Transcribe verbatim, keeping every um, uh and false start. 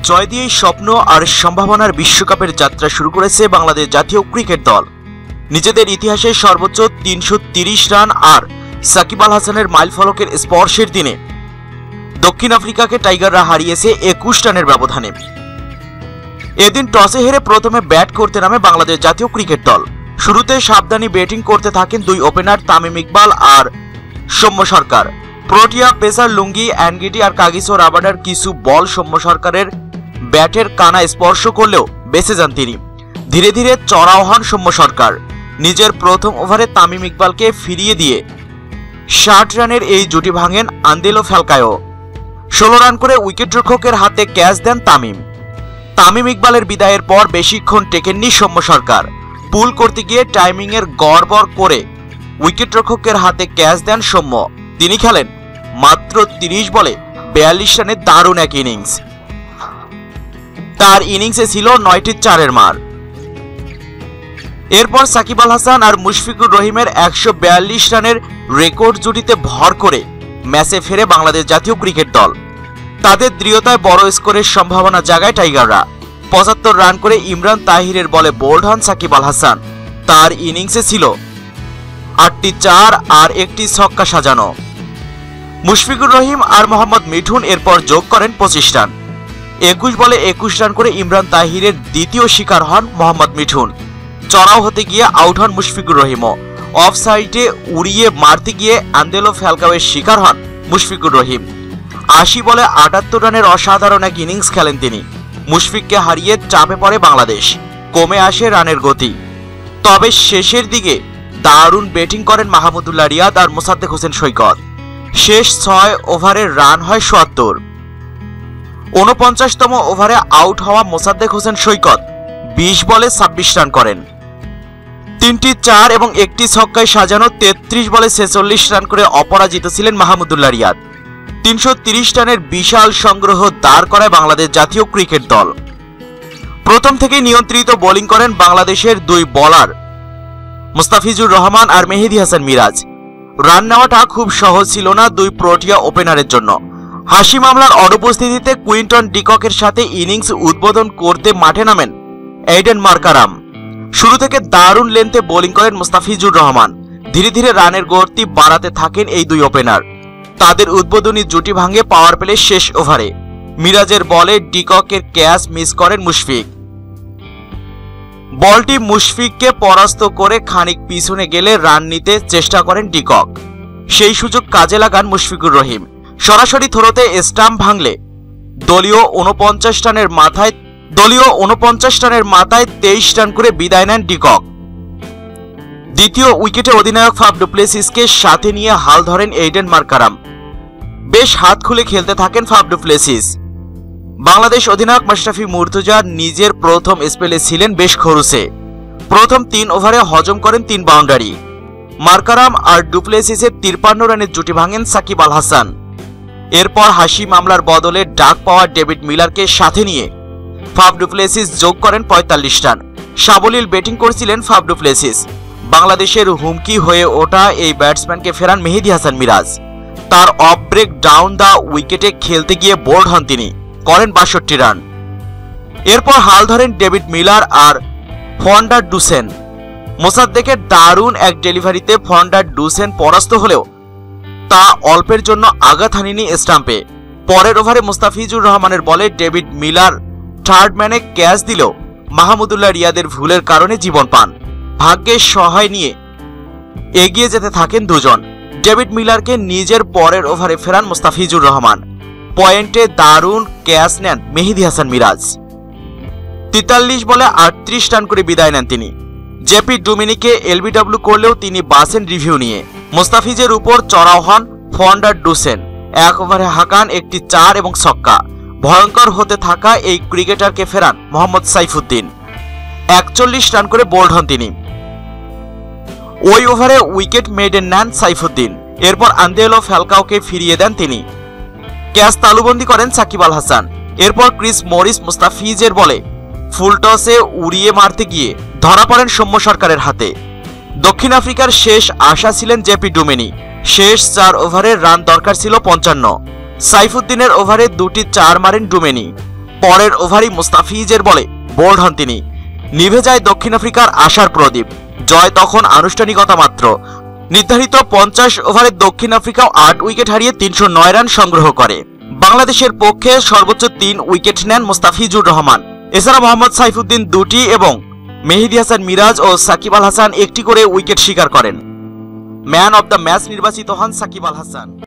জয় দিয়েই স্বপ্ন আর সম্ভাবনার বিশ্বকাপের যাত্রা শুরু করেছে বাংলাদেশ জাতীয় ক্রিকেট দল। নিজেদের ইতিহাসে সর্বোচ্চ তিনশো তিরিশ রান আর সাকিব আল হাসানের মাইলফলকের স্পর্শের দিনে দক্ষিণ আফ্রিকাকে টাইগাররা হারিয়েছে একুশ রানের ব্যবধানে। এদিন টসে হেরে প্রথমে ব্যাট করতে নামে বাংলাদেশ জাতীয় ক্রিকেট দল। শুরুতে সাবধানী ব্যাটিং করতে থাকেন দুই ওপেনার তামিম ইকবাল আর Soumya Sarkar. Protea pacer Lungi Ngidi আর কাগিসো রাবাডার কিছু বল সৌম্য সরকারের ব্যাটের কানা স্পর্শ করলেও বেঁচে যান তিনি। ধীরে ধীরে চড়াও হন সৌম্য সরকার। নিজের প্রথম ওভারে তামিম ইকবালকে ফিরিয়ে দিয়ে ষাট রানের এই জুটি ভাঙেন আন্দেলো ফ্যালকায়ো। ষোলো রান করে উইকেটরক্ষকের হাতে ক্যাচ দেন তামিম। তামিম ইকবালের বিদায়ের পর বেশিক্ষণ টেকেননি সৌম্য সরকার। পুল করতে গিয়ে টাইমিংয়ের গড়বড় করে উইকেটরক্ষকের হাতে ক্যাচ দেন সৌম্য। তিনি খেলেন মাত্র তিরিশ বলে বিয়াল্লিশ রানের দারুণ এক ইনিংস। তার ইনিংসে ছিল নয়টি চারের মার। এরপর সাকিব আল হাসান আর মুশফিকুর রহিমের একশো বিয়াল্লিশ রানের রেকর্ড জুটিতে ভর করে ম্যাচে ফেরে বাংলাদেশ জাতীয় ক্রিকেট দল। তাদের দৃঢ়তায় বড় স্কোরের সম্ভাবনা জাগায় টাইগাররা। পঁচাত্তর রান করে ইমরান তাহিরের বলে বোল্ড হন সাকিব আল হাসান। তার ইনিংসে ছিল আটটি চার আর একটি ছক্কা সাজানো। মুশফিকুর রহিম আর মোহাম্মদ মিঠুন এরপর যোগ করেন পঁচিশ রান। একুশ বলে একুশ রান করে ইমরান তাহিরের দ্বিতীয় শিকার হন মোহাম্মদ মিঠুন। চড়াও হতে গিয়ে আউট হন মুশফিকুর রহিমও। অফ সাইডে উড়িয়ে মারতে গিয়ে আন্দেলো ফ্যালকাওয়ের শিকার হন মুশফিকুর রহিম। আশি বলে আটাত্তর রানের অসাধারণ এক ইনিংস খেলেন তিনি। মুশফিককে হারিয়ে চাপে পড়ে বাংলাদেশ। কমে আসে রানের গতি। তবে শেষের দিকে দারুণ ব্যাটিং করেন মাহমুদুল্লাহ রিয়াদ আর মোসাদ্দেক হোসেন সৈকত। শেষ ছয় ওভারে রান হয় চুয়াত্তর। ঊনপঞ্চাশতম ওভারে আউট হওয়া মোসাদ্দেক হোসেন সৈকত বিশ বলে ছাব্বিশ রান করেন। তিনটি চার এবং একটি ছক্কায় সাজানো তেত্রিশ বলে ছেচল্লিশ রান করে অপরাজিত ছিলেন মাহমুদুল্লাহ রিয়াদ। তিনশো তিরিশ রানের বিশাল সংগ্রহ দাঁড় করায় বাংলাদেশ জাতীয় ক্রিকেট দল। প্রথম থেকেই নিয়ন্ত্রিত বোলিং করেন বাংলাদেশের দুই বোলার মুস্তাফিজুর রহমান আর মেহেদী হাসান মিরাজ। রান নেওয়াটা খুব সহজ ছিল না দুই প্রোটিয়া ওপেনারের জন্য। হাসি মামলার অনুপস্থিতিতে কুইন্টন ডিককের সাথে ইনিংস উদ্বোধন করতে মাঠে নামেন এইডেন মার্কারাম। শুরু থেকে দারুণ লেন্থে বোলিং করেন মুস্তাফিজুর রহমান। ধীরে ধীরে রানের গতি বাড়াতে থাকেন এই দুই ওপেনার। তাদের উদ্বোধনী জুটি ভাঙে পাওয়ার প্লে শেষ ওভারে। মিরাজের বলে ডিককের ক্যাচ মিস করেন মুশফিক। বলটি মুশফিককে পরাস্ত করে খানিক পিছনে গেলে রান নিতে চেষ্টা করেন ডিকক। সেই সুযোগ কাজে লাগান মুশফিকুর রহিম। সরাসরি থ্রোতে স্টাম্প ভাঙলে দলীয় ঊনপঞ্চাশ রানের মাথায় দলীয় ঊনপঞ্চাশ রানের মাথায় তেইশ রান করে বিদায় নেন ডিকক। দ্বিতীয় উইকেটে অধিনায়ক ফাফ ডু প্লেসিসকে সাথে নিয়ে হাল ধরেন এইডেন মার্কারাম। বেশ হাত খুলে খেলতে থাকেন ফাফ ডু প্লেসিস। বাংলাদেশ অধিনায়ক মাশরাফি মুর্তজা নিজের প্রথম স্পেলে ছিলেন বেশ খরুসে। প্রথম তিন ওভারে হজম করেন তিন বাউন্ডারি। মার্কারাম আর ডুপ্লেসিসের তিপ্পান্ন রানের জুটি ভাঙেন সাকিব আল হাসান। এরপর হাসি মামলার বদলে ডাক পাওয়া ডেভিড মিলারকে সাথে নিয়ে ফাফ ডু প্লেসিস যোগ করেন পঁয়তাল্লিশ রান। সাবলীল ব্যাটিং করেছিলেন ফাফ ডু প্লেসিস। বাংলাদেশের হুমকি হয়ে ওঠা এই ব্যাটসম্যানকে ফেরান মেহেদী হাসান মিরাজ। তার অফ ব্রেক ডাউন দ্য উইকেটে খেলতে গিয়ে বোল্ড হন তিনি, করেন বাষট্টি রান। এরপর হাল ধরেন ডেভিড মিলার আর ফন্ডার ডুসেন। মোসাদ্দেকের দারুণ এক ডেলিভারিতে ফন্ডার ডুসেন পরাস্ত হলেও তা অল্পের জন্য আঘাত হানিনি স্টাম্পে। পরের ওভারে মুস্তাফিজুর রহমানের বলে ডেভিড মিলার থার্ড ম্যানে ক্যাচ দিলেও মাহমুদুল্লাহ রিয়াদের ভুলের কারণে জীবন পান। ভাগ্যের সহায় নিয়ে এগিয়ে যেতে থাকেন দুজন। ডেভিড মিলারকে নিজের পরের ওভারে ফেরান মুস্তাফিজুর রহমান। পয়েন্টে দারুণ ক্যাচ নেন মেহেদী হাসান মিরাজ। তেতাল্লিশ বলে আটত্রিশ রান করে বিদায় নেন তিনি। জেপি ডুমিনিকে এলবিডব্লিউ করলেও তিনি বাসেন রিভিউ নিয়ে। মুস্তাফিজের উপর চড়াও হন ফন্ডার ডুসেন। এক ওভারে হাঁকান একটি চার এবং ছক্কা। ভয়ঙ্কর হতে থাকা এই ক্রিকেটারকে ফেরান মোহাম্মদ সাইফুদ্দিন। একচল্লিশ রান করে বোল্ড হন তিনি। ওই ওভারে উইকেট মেডেন নেন সাইফুদ্দিন। এরপর আন্দেলো ফ্যালকাওকে ফিরিয়ে দেন তিনি। ক্যাচ তালুবন্দি করেন সাকিব আল হাসান। এরপর ক্রিস মরিস মুস্তাফিজের বলে ফুল টসে উড়িয়ে মারতে গিয়ে ধরা পড়েন সৌম্য সরকারের হাতে। দক্ষিণ আফ্রিকার শেষ আশা ছিলেন জেপি ডুমিনি। শেষ চার ওভারে রান দরকার ছিল পঞ্চান্ন। সাইফুদ্দিনের ওভারে দুটি চার মারেন ডুমিনি। পরের ওভারই মুস্তাফিজের বলে বোল্ড হন তিনি। নিভে যায় দক্ষিণ আফ্রিকার আশার প্রদীপ। জয় তখন আনুষ্ঠানিকতা মাত্র। নির্ধারিত পঞ্চাশ ওভারে দক্ষিণ আফ্রিকাও আট উইকেট হারিয়ে তিনশো নয় রান সংগ্রহ করে। বাংলাদেশের পক্ষে সর্বোচ্চ তিন উইকেট নেন মুস্তাফিজুর রহমান। এছাড়া মোহাম্মদ সাইফুদ্দিন দুটি এবং মেহেদী হাসান মিরাজ ও সাকিব আল হাসান একটি করে উইকেট শিকার করেন। ম্যান অব দ্য ম্যাচ নির্বাচিত হন সাকিব আল হাসান।